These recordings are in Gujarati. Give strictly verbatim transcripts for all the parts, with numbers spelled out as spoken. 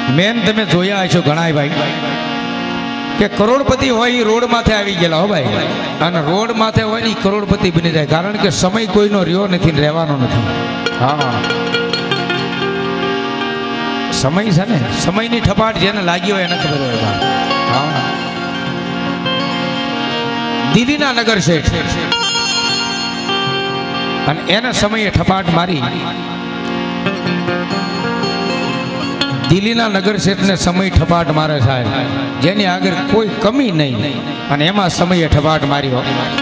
મેન તમે જોયા હશો ઘણા ભાઈ કે કરોડપતિ હોય એ રોડ માથે આવી ગયેલા હો ભાઈ, અને રોડ માથે હોય ને કરોડપતિ બની જાય, કારણ કે સમય કોઈનો રહ્યો નથી, રહેવાનો નથી. હા, સમય છે ને, સમયની ઠપાટ જેને લાગી હોય એને ખબર હોય. હા, દિલ્હીના નગર શેઠ અને એને સમયે ઠપાટ મારી. દિલ્હીના નગર શેઠને સમય ઠપાટ મારે સાહેબ, જેની આગળ કોઈ કમી નહીં, અને એમાં સમયે ઠપાટ મારી.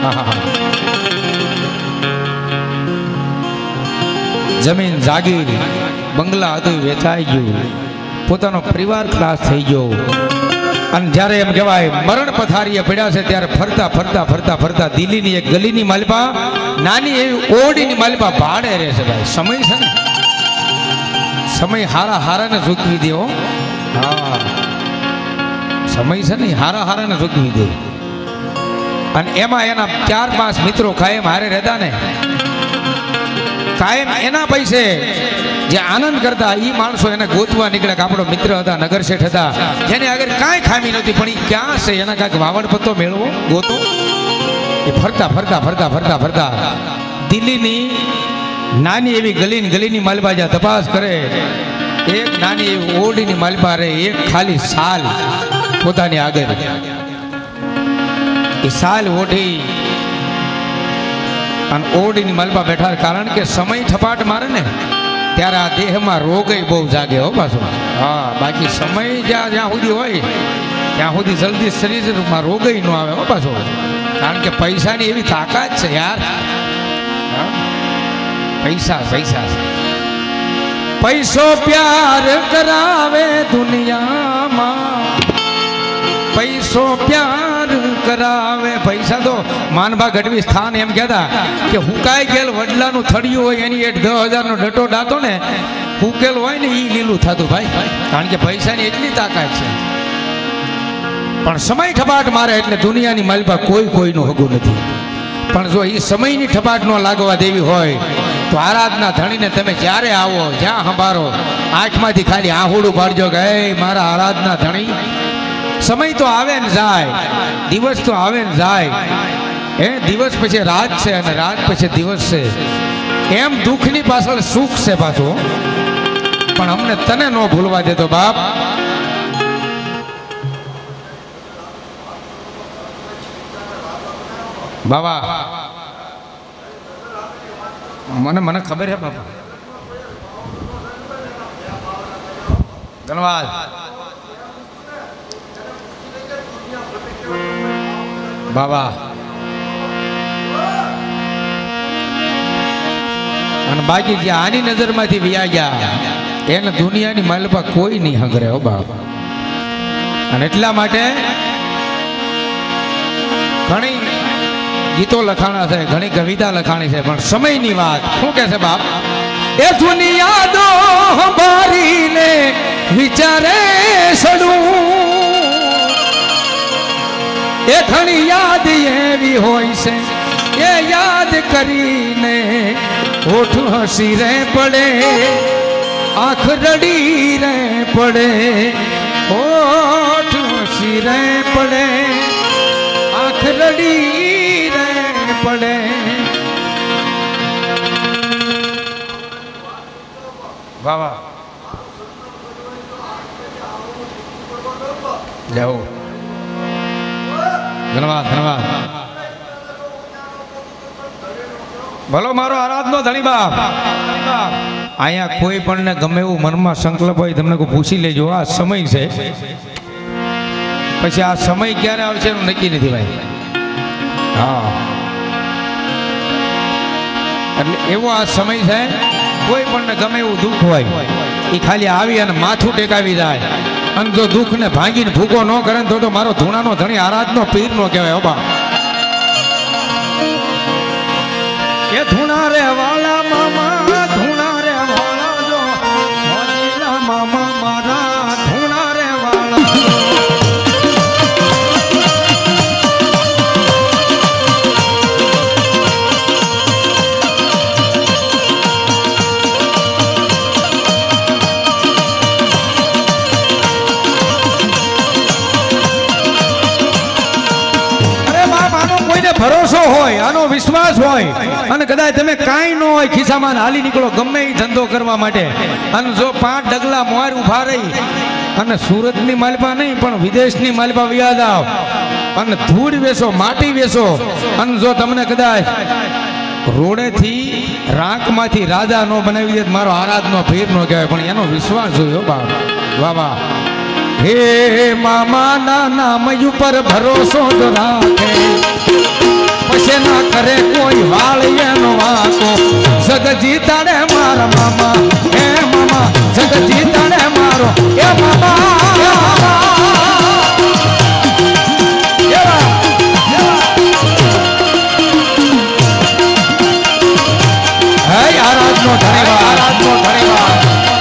જમીન જાગીર બંગલા હતું વેચાઈ ગયું, પોતાનો પરિવાર ક્લાસ થઈ ગયો, અને જ્યારે એમ કહેવાય મરણ પથારીએ પડ્યા છે ત્યારે ફરતા ફરતા ફરતા ફરતા દિલ્હીની એક ગલીની માલપા, નાની એવી ઓરડીની માલપા ભાડે રહે છે ભાઈ. સમય છે ને, સમય હારા હારાને ચૂકવી દે. હા, સમય છે ને હારા હારાને ચૂકવી દે. અને એમાં એના ચાર પાંચ મિત્રો કાયમ હારે રહેતા ને, કાયમ એના પૈસે જે આનંદ કરતા એ માણસો એને ગોતવા નીકળ્યા કે આપણો મિત્ર હતા, નગર શેઠ હતા, જેને આગળ કાંઈ ખામી નહોતી, પણ એ ક્યાં છે એના કાંઈક વાવડ પત્તો મેળવો ગોતો. એ ફરતા ફરતા ફરતા ફરતા ફરતા દિલ્હીની નાની એવી ગલીની ગલીની માલપા જ્યાં તપાસ કરે, એક નાની એવી ઓરડીની માલપા રહે, એક ખાલી સાલ પોતાની આગળ, એ સાલ ઓઢી અને ઓરડીની માલપા બેઠા, કારણ કે સમય ઠપાટ મારે ને ત્યારે આ દેહમાં રોગય બહુ જાગે હો પાછો. હા, બાકી સમય જ્યાં જ્યાં સુધી હોય ત્યાં સુધી જલ્દી શરીરમાં રોગય ન આવે હો પાછો, કારણ કે પૈસાની એવી તાકાત છે યાર. પૈસા પૈસા પૈસો પ્યાર કરાવે દુનિયામાં, પૈસો પ્યાર કરાવે. પૈસા તો માનભા ગઢવી સ્થાન એમ કહેતા કે હુકાઈ ગયેલ વડલાનું થડિયું હોય એની એક દસ હજારનો ડટો ડાતો ને હુકેલ હોય ને એ લીલું થતું ભાઈ, કારણ કે પૈસાની એટલી તાકાત છે. પણ સમય ઠપાટ મારે એટલે દુનિયાની માલપા કોઈ કોઈનું હગું નથી. પણ જો એ સમયની ઠપાટ ન લાગવા દેવી હોય તો આરાધના ધણીને તમે જ્યારે આવો જ્યાં સંભારો આંખમાંથી ખાલી આહુડું પાડજો કે હે મારા આરાધના ધણી. સમય તો આવે ને જાય, દિવસ તો આવે ને જાય, એ દિવસ પછી રાત છે અને રાત પછી દિવસ છે. એમ દુઃખની પાછળ સુખ છે પાછું, પણ અમને તને ન ભૂલવા દેતો બાપ. બાબા મને મને ખબર છે બાપા, ધન્યવાદ. બાબા અને બાકી જે આની નજરમાંથી વ્યા ગયા એને દુનિયાની માલપા કોઈ નહીં હંગરે હો બાબા. અને એટલા માટે ઘણી ગીતો લખાણા છે, ઘણી કવિતા લખાણી છે, પણ સમયની વાત શું કે છે બાપ? એ દુનિયા દો હંભારીને વિચારે સડું, એ ઘણી યાદ એવી હોય છે એ યાદ કરીને હોઠ હસી રે પડે, આંખ રડી રે પડે, હોઠ હસી રે પડે, આંખ રડી રે પડે. વાહ જાઓ, ધન્યવાદ ધન્યવાદ. ભલો મારો આરાધનો ધણી બાપ. અહીંયા કોઈ પણ ને ગમે એવું મનમાં સંકલ્પ હોય તમને કોઈ પૂછી લેજો, આ સમય છે, પછી આ સમય ક્યારે આવશે એનું નક્કી નથી ભાઈ. હા, એટલે એવો આ સમય છે, કોઈ પણ ને ગમે એવું દુઃખ હોય એ ખાલી આવી અને માથું ટેકાવી જાય, અને જો દુઃખ ને ભાંગીને ભૂકો ન કરે તો તો મારો ધૂણાનો ધણી આરાધનો પીર નો કહેવાય. હો બા એ ધૂણા રે વાલા મામા, ધૂણા રે વાલા જો મામા મારા ધૂણા રે વાલા. હોય, આનો વિશ્વાસ હોય અને કદાચ તમે કાંઈ ન હોય ખિસ્સામાં હાલી નીકળો ગમે એ ધંધો કરવા માટે, અને જો પાંચ ડગલા મોર ઉભા રહી અને સુરતની માલપા નહીં પણ વિદેશની માલપા વ્યાજ આવ અને ધૂળ વેસો, માટી વેસો, અને જો તમને કદાચ રોડેથી રાંકમાંથી રાજા નો બનાવી દે મારો આરાધનો ભીર નો કહેવાય, પણ એનો વિશ્વાસ જોયો બાપ. વાહ વાહ. હે મામા ના નામ ઉપર ભરોસો જો રાખે પછી ના કરે કોઈ વાળ એનો વાકો, જગ જીતાડે મારા મામા, હે મામા જગ જીતાડે મારો એ મામા. આરાધનો ધન્યવાદ, આરાધનો ધન્યવાદ.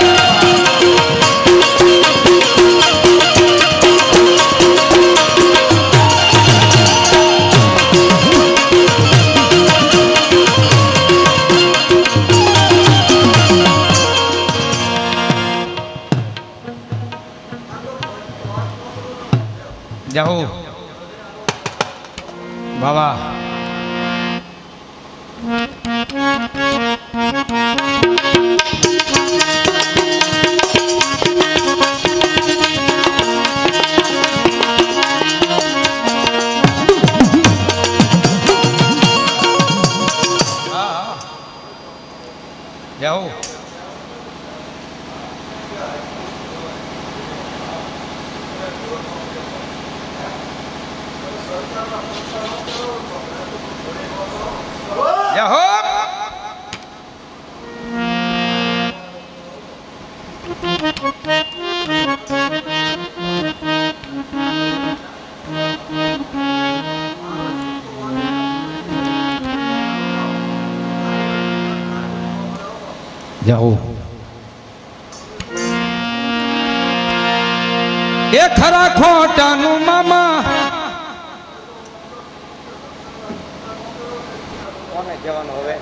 જાઓ બાબા. જાઓ જાઓ. જાઓ એ ખરા ખોટાનું મામા કોને કહેવાનું હવે?